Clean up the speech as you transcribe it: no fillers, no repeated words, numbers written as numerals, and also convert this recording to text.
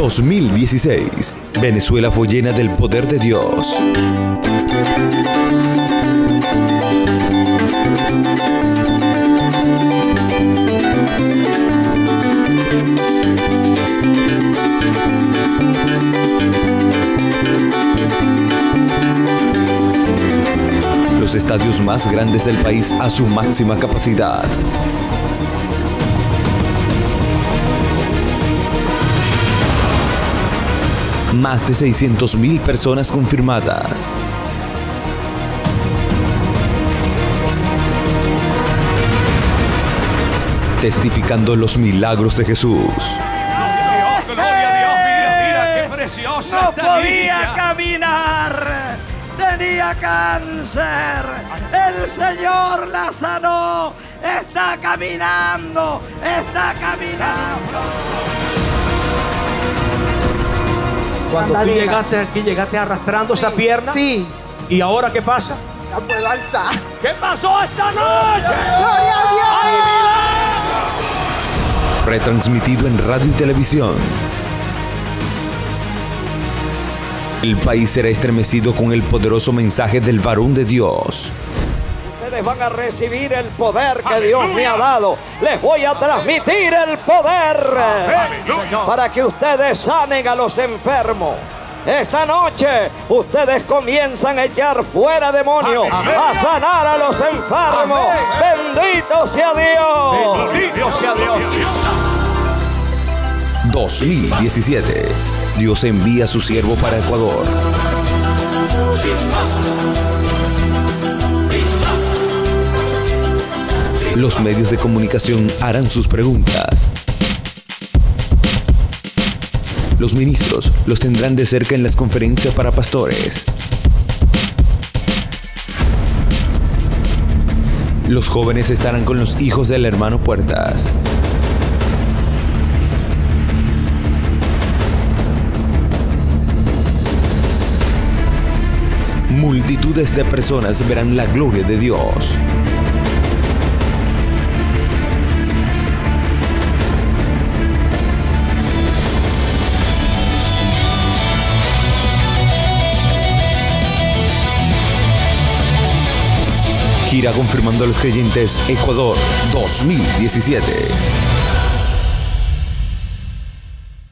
2016, Venezuela fue llena del poder de Dios. Los estadios más grandes del país a su máxima capacidad. Más de 600.000 personas confirmadas. Testificando los milagros de Jesús. ¡Gloria a Dios! ¡Mira qué preciosa! ¡No podía caminar! ¡Tenía cáncer! ¡El Señor la sanó! ¡Está caminando! ¡Está caminando! Cuando tú llegaste aquí, llegaste arrastrando esa pierna. Sí. ¿Y ahora qué pasa? Ya puedo alzar. ¿Qué pasó esta noche? ¡Gloria a Dios! ¡Ay, milagro! Retransmitido en radio y televisión. El país será estremecido con el poderoso mensaje del varón de Dios. Ustedes van a recibir el poder que Dios me ha dado. Les voy a transmitir el poder para que ustedes sanen a los enfermos. Esta noche ustedes comienzan a echar fuera demonios, a sanar a los enfermos. Bendito sea Dios. Bendito sea Dios. 2017. Dios envía a su siervo para Ecuador. Los medios de comunicación harán sus preguntas. Los ministros los tendrán de cerca en las conferencias para pastores. Los jóvenes estarán con los hijos del hermano Puertas. Multitudes de personas verán la gloria de Dios. Gira confirmando a los creyentes Ecuador 2017.